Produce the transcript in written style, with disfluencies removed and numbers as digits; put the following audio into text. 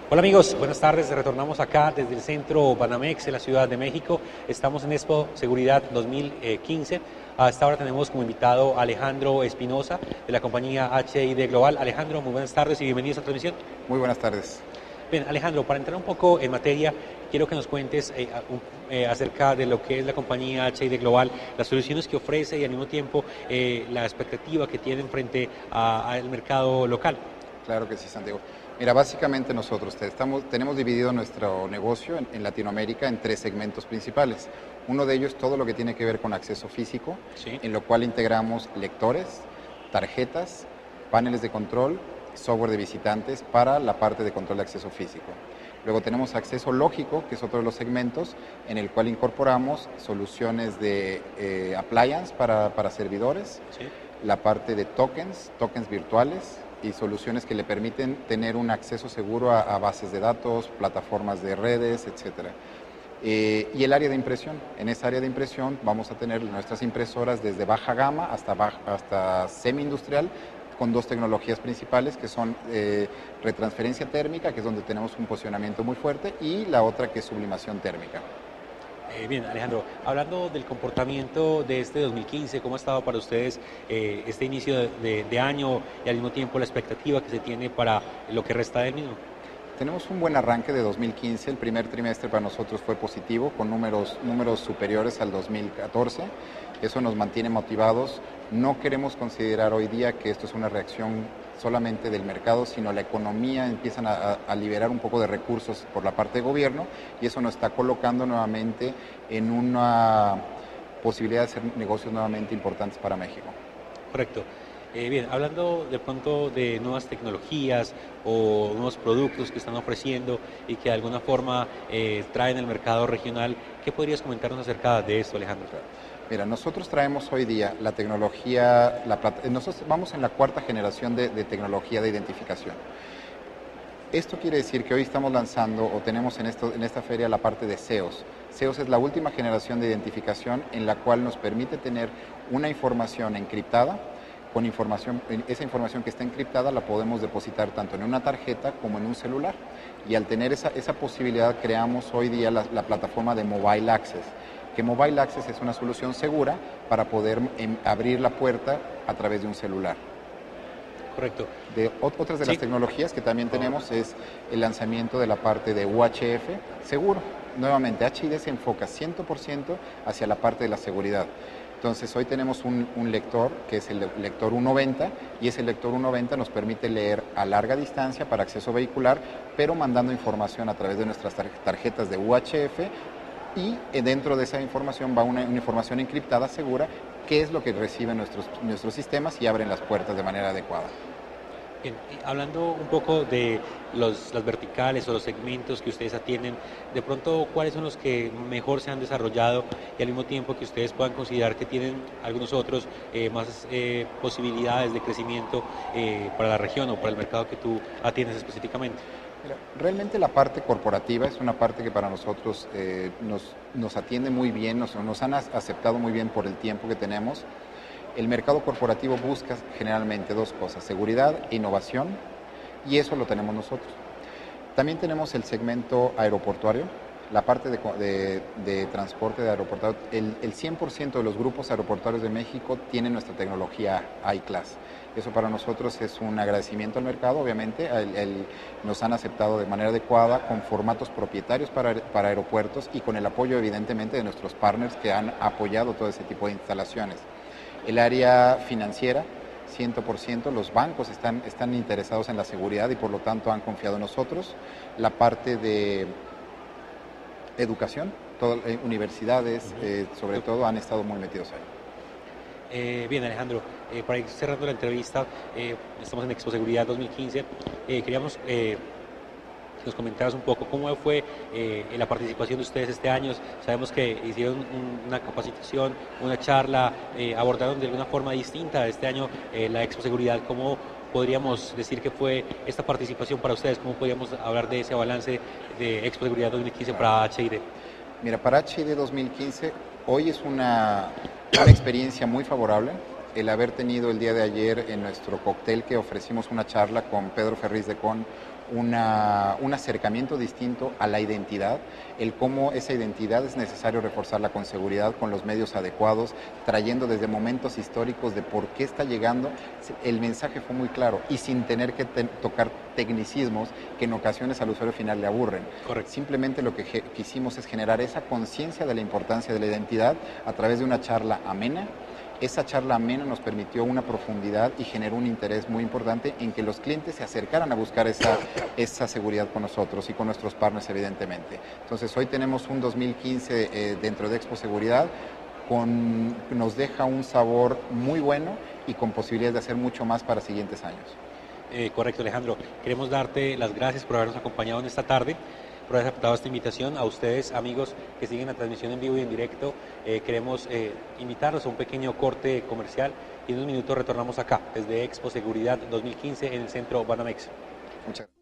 Hola amigos, buenas tardes. Retornamos acá desde el centro Banamex en la Ciudad de México. Estamos en Expo Seguridad 2015. Hasta ahora tenemos como invitado a Alejandro Espinosa de la compañía HID Global. Alejandro, muy buenas tardes y bienvenido a esta transmisión. Muy buenas tardes. Bien, Alejandro, para entrar un poco en materia, quiero que nos cuentes acerca de lo que es la compañía HID Global, las soluciones que ofrece y al mismo tiempo la expectativa que tienen frente al mercado local. Claro que sí, Santiago. Mira, básicamente nosotros tenemos dividido nuestro negocio en Latinoamérica en tres segmentos principales. Uno de ellos, todo lo que tiene que ver con acceso físico, Sí. en lo cual integramos lectores, tarjetas, paneles de control, software de visitantes para la parte de control de acceso físico. Luego tenemos acceso lógico, que es otro de los segmentos, en el cual incorporamos soluciones de appliance para servidores, Sí. la parte de tokens virtuales, y soluciones que le permiten tener un acceso seguro a bases de datos, plataformas de redes, etcétera. Y el área de impresión. En esa área de impresión vamos a tener nuestras impresoras desde baja gama hasta semi-industrial, con dos tecnologías principales que son retransferencia térmica, que es donde tenemos un posicionamiento muy fuerte, y la otra que es sublimación térmica. Bien, Alejandro, hablando del comportamiento de este 2015, ¿cómo ha estado para ustedes este inicio de año y al mismo tiempo la expectativa que se tiene para lo que resta del mismo? Tenemos un buen arranque de 2015, el primer trimestre para nosotros fue positivo, con números superiores al 2014, eso nos mantiene motivados. No queremos considerar hoy día que esto es una reacción solamente del mercado, sino la economía empiezan a liberar un poco de recursos por la parte de gobierno, y eso nos está colocando nuevamente en una posibilidad de hacer negocios nuevamente importantes para México. Correcto. Bien, hablando de pronto de nuevas tecnologías o nuevos productos que están ofreciendo y que de alguna forma traen al mercado regional, ¿qué podrías comentarnos acerca de esto, Alejandro? Mira, nosotros traemos hoy día la tecnología, nosotros vamos en la cuarta generación de tecnología de identificación. Esto quiere decir que hoy estamos lanzando o tenemos en esta feria la parte de SEOs. SEOs es la última generación de identificación en la cual nos permite tener una información encriptada. Esa información que está encriptada la podemos depositar tanto en una tarjeta como en un celular. Y al tener esa posibilidad creamos hoy día la plataforma de Mobile Access, que Mobile Access es una solución segura para poder abrir la puerta a través de un celular. Correcto. Otras de las tecnologías que también tenemos es el lanzamiento de la parte de UHF seguro. Nuevamente, HID se enfoca 100% hacia la parte de la seguridad. Entonces, hoy tenemos un lector que es el lector 190, y ese lector 190 nos permite leer a larga distancia para acceso vehicular, pero mandando información a través de nuestras tarjetas de UHF, y dentro de esa información va una información encriptada segura, que es lo que reciben nuestros sistemas y abren las puertas de manera adecuada. Bien, hablando un poco de las verticales o los segmentos que ustedes atienden, de pronto, ¿cuáles son los que mejor se han desarrollado y al mismo tiempo que ustedes puedan considerar que tienen algunos otros más posibilidades de crecimiento para la región o para el mercado que tú atiendes específicamente? Mira, realmente la parte corporativa es una parte que para nosotros nos atiende muy bien, nos han aceptado muy bien por el tiempo que tenemos. El mercado corporativo busca generalmente dos cosas: seguridad e innovación, y eso lo tenemos nosotros. También tenemos el segmento aeroportuario, la parte de transporte de aeroportuario. El 100% de los grupos aeroportuarios de México tienen nuestra tecnología I-Class. Eso para nosotros es un agradecimiento al mercado, obviamente. Nos han aceptado de manera adecuada, con formatos propietarios para aeropuertos y con el apoyo evidentemente de nuestros partners que han apoyado todo ese tipo de instalaciones. El área financiera, 100%, los bancos están interesados en la seguridad y por lo tanto han confiado en nosotros. La parte de educación, universidades, sobre todo, han estado muy metidos ahí. Bien, Alejandro, para ir cerrando la entrevista, estamos en Expo Seguridad 2015. Queríamos que nos comentaras un poco cómo fue la participación de ustedes este año. Sabemos que hicieron una capacitación, una charla, abordaron de alguna forma distinta este año la Expo Seguridad. ¿Cómo podríamos decir que fue esta participación para ustedes? ¿Cómo podríamos hablar de ese balance de Expo Seguridad 2015 para HID? Mira, para HID 2015 hoy es una experiencia muy favorable. el haber tenido el día de ayer en nuestro cóctel que ofrecimos una charla con Pedro Ferriz de Con, un acercamiento distinto a la identidad, el cómo esa identidad es necesario reforzarla con seguridad, con los medios adecuados, trayendo desde momentos históricos de por qué está llegando. El mensaje fue muy claro y sin tener que tocar tecnicismos que en ocasiones al usuario final le aburren. Correcto. Simplemente lo que quisimos es generar esa conciencia de la importancia de la identidad a través de una charla amena. Esa charla amena nos permitió una profundidad y generó un interés muy importante en que los clientes se acercaran a buscar esa seguridad con nosotros y con nuestros partners, evidentemente. Entonces, hoy tenemos un 2015 dentro de Expo Seguridad, nos deja un sabor muy bueno y con posibilidades de hacer mucho más para siguientes años. Correcto, Alejandro. Queremos darte las gracias por habernos acompañado en esta tarde, por haber aceptado esta invitación. A ustedes, amigos que siguen la transmisión en vivo y en directo, queremos invitarlos a un pequeño corte comercial y en unos minutos retornamos acá, desde Expo Seguridad 2015 en el centro Banamex. Muchas gracias.